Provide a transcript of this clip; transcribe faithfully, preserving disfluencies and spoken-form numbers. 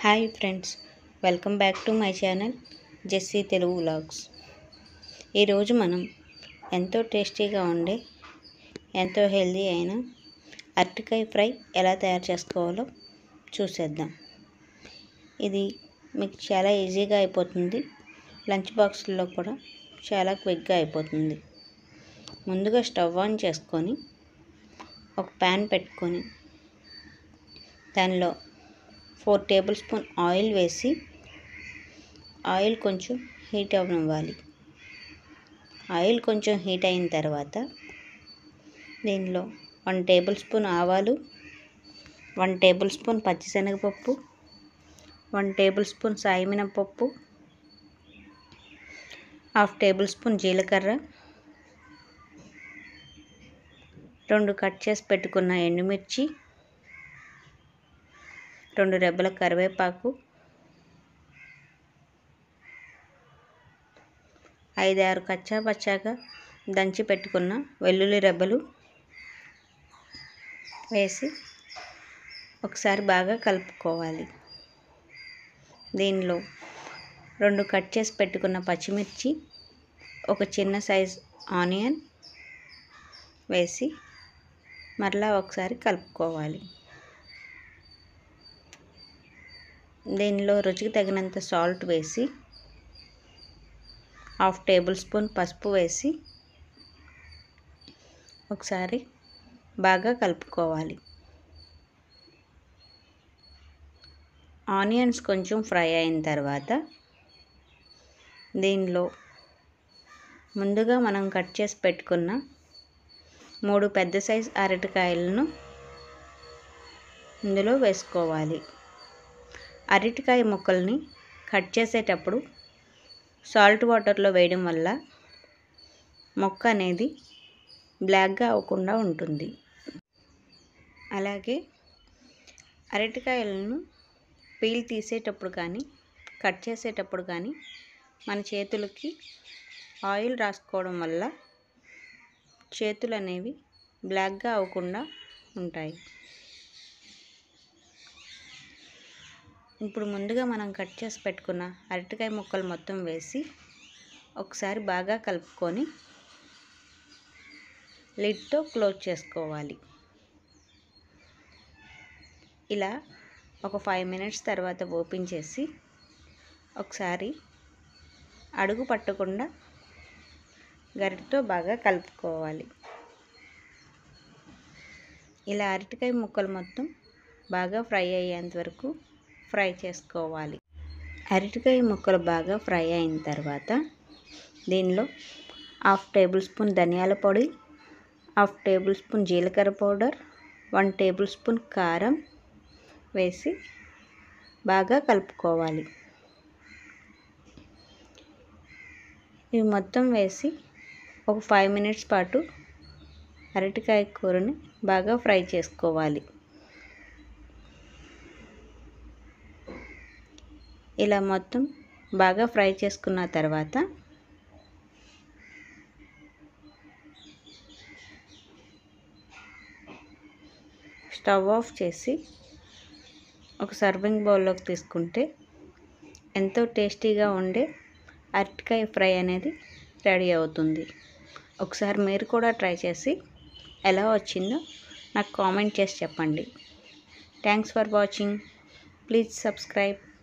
Hi friends, welcome back to my channel Jessie Telugu vlogs. ఈరోజు మనం ఎంతో టేస్టీగా ఉండే ఎంతో హెల్దీ అయిన అరటికాయ ఫ్రై ఎలా తయారు చేసుకోవాలో చూసేద్దాం. ఇది మీకు చాలా ఈజీగా అయిపోతుంది. లంచ్ బాక్స్లో కూడా చాలా క్విక్గా అయిపోతుంది. ముందుగా స్టవ్ ఆన్ చేసుకొని ఒక ప్యాన్ పెట్టుకొని దానిలో ఫోర్ టేబుల్ స్పూన్ ఆయిల్ వేసి ఆయిల్ కొంచెం హీట్ అవ్వనివ్వాలి. ఆయిల్ కొంచెం హీట్ అయిన తర్వాత దీనిలో వన్ టేబుల్ స్పూన్ ఆవాలు, వన్ టేబుల్ స్పూన్ పచ్చిశనగపప్పు, వన్ టేబుల్ స్పూన్ సాయి మినపప్పు, హాఫ్ టేబుల్ స్పూన్ జీలకర్ర, రెండు కట్ చేసి పెట్టుకున్న ఎండుమిర్చి, రెండు రెబ్బల కరివేపాకు, ఐదారు కచ్చా పచ్చాగా దంచి పెట్టుకున్న వెల్లుల్లి రెబ్బలు వేసి ఒకసారి బాగా కలుపుకోవాలి. దీనిలో రెండు కట్ చేసి పెట్టుకున్న పచ్చిమిర్చి, ఒక చిన్న సైజ్ ఆనియన్ వేసి మరలా ఒకసారి కలుపుకోవాలి. దీనిలో రుచికి తగినంత సాల్ట్ వేసి హాఫ్ టేబుల్ స్పూన్ పసుపు వేసి ఒకసారి బాగా కలుపుకోవాలి. ఆనియన్స్ కొంచెం ఫ్రై అయిన తర్వాత దీనిలో ముందుగా మనం కట్ చేసి పెట్టుకున్న మూడు పెద్ద సైజ్ అరటికాయలను ఇందులో వేసుకోవాలి. అరటికాయ ముక్కల్ని కట్ చేసేటప్పుడు సాల్ట్ వాటర్లో వేయడం వల్ల మొక్క అనేది బ్లాక్గా అవ్వకుండా ఉంటుంది. అలాగే అరటికాయలను పీల్ తీసేటప్పుడు కానీ కట్ చేసేటప్పుడు కానీ మన చేతులకి ఆయిల్ రాసుకోవడం వల్ల చేతులు అనేవి బ్లాక్గా అవ్వకుండా ఉంటాయి. ఇప్పుడు ముందుగా మనం కట్ చేసి పెట్టుకున్న అరటికాయ ముక్కలు మొత్తం వేసి ఒకసారి బాగా కలుపుకొని లిడ్తో క్లోజ్ చేసుకోవాలి. ఇలా ఒక ఫైవ్ మినిట్స్ తర్వాత ఓపెన్ చేసి ఒకసారి అడుగు పట్టకుండా గరిటతో బాగా కలుపుకోవాలి. ఇలా అరటికాయ ముక్కలు మొత్తం బాగా ఫ్రై అయ్యేంత వరకు ఫ్రై చేసుకోవాలి. అరటికాయ ముక్కలు బాగా ఫ్రై అయిన తర్వాత దీనిలో హాఫ్ టేబుల్ స్పూన్ ధనియాల పొడి, హాఫ్ టేబుల్ స్పూన్ జీలకర్ర పౌడర్, వన్ టేబుల్ స్పూన్ కారం వేసి బాగా కలుపుకోవాలి. ఇవి మొత్తం వేసి ఒక ఫైవ్ మినిట్స్ పాటు అరటికాయ కూరని బాగా ఫ్రై చేసుకోవాలి. ఇలా మొత్తం బాగా ఫ్రై చేసుకున్న తర్వాత స్టవ్ ఆఫ్ చేసి ఒక సర్వింగ్ బౌల్లోకి తీసుకుంటే ఎంతో టేస్టీగా ఉండే అరటికాయ ఫ్రై అనేది రెడీ అవుతుంది. ఒకసారి మీరు కూడా ట్రై చేసి ఎలా వచ్చిందో నాకు కామెంట్ చేసి చెప్పండి. Thanks for watching. Please subscribe.